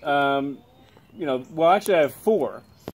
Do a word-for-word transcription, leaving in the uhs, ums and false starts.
um, you know, well, actually I have four.